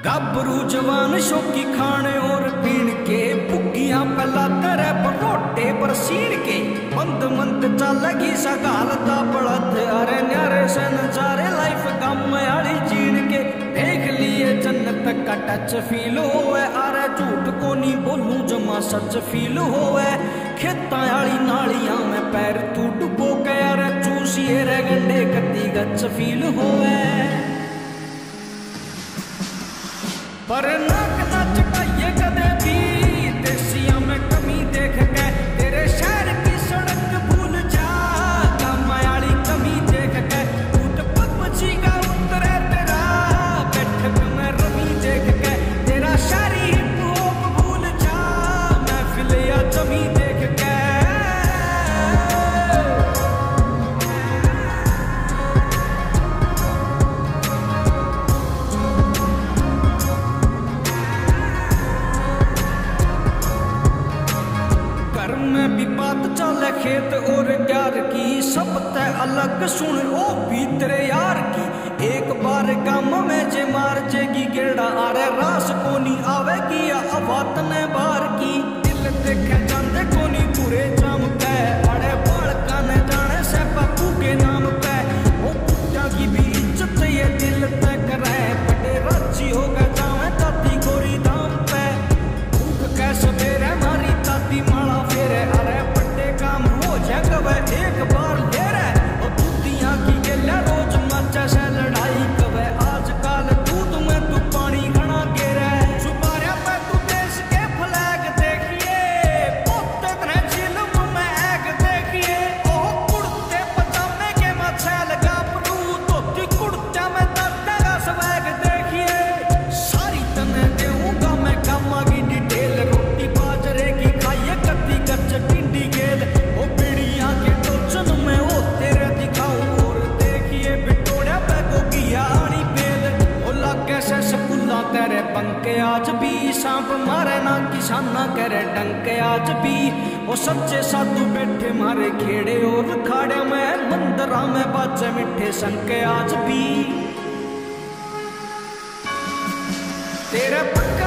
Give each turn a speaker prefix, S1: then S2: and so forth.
S1: गबरू जवान शौकी खाने और पीण के भुग्गियां पला तेरे परोटे पर सीण के मंद मंद चलगी सगालता पड़त अरे न्यारे से नजारे लाइफ गम आली जीण के देख लिए जन्नत का टच फील होवे अरे झूठ को नहीं बोलूं जमा सच फील होवे खेता आली नालियां में पैर तू डुबो के अरे चूसिए रे गंडे कती गच फील होवे पर नाक ना चकाइए कदे भी देसिया में कमी देख के तेरे शहर की सड़क भूल जा कमायाली कमी देख के टूट पपची का उतरे तेरा बैठक में रमी देख के तेरा शहरी हिप हॉप भूल जा महफिल या जमी देख के में भी बात चले खेत और यार की सब तय अलग सुन ओ भी तेरे यार की एक बार काम में जे मार जेगी गेड़ा अरे रास को नहीं आवेगी या अवात ने बार की दिल देखे जाते को नहीं पूरे जाम पे अरे बालका ने जाने से बापू के नाम पे ओ पुट्टा की भी इज्जत ये दिल तय करे बड़े राजी हो गए जावे ताती गोरी दाम पे भूख कैसे बेरे मारी ताती माला फेरे अरे बड़े काम हो जाए एक बार ले रहे और दूधियां की गेले रोज मचा से लड़ाई कवे आजकल दूध में तू पानी घना गेरे सुपारिया पे तू देश के फ्लैग देखिए पोते तेरे चिल्म में एग देखिए ओ कुर्ते पजामे के मछे लगा परू धोती कुर्ते में दर्द का स्वैग देखिए सारी तने देऊंगा मैं कामा की डिटेल रोटी बाजरे की खाइए कत्ती कच्चे टिंडी गेल ओ बिड़िया के टोचन में ओ तेरे दिखाऊं और देखिए बिटोड़िया पे को किया आनी बेल ओ लागे से स्कूला तेरे पंके आज भी सांप मारे ना किसाना करे डंके आज भी ओ सच्चे साधु बैठे मारे खेड़े और खाड़े में मंदिरा में बाजे मिठे संके आज भी तेरे पंके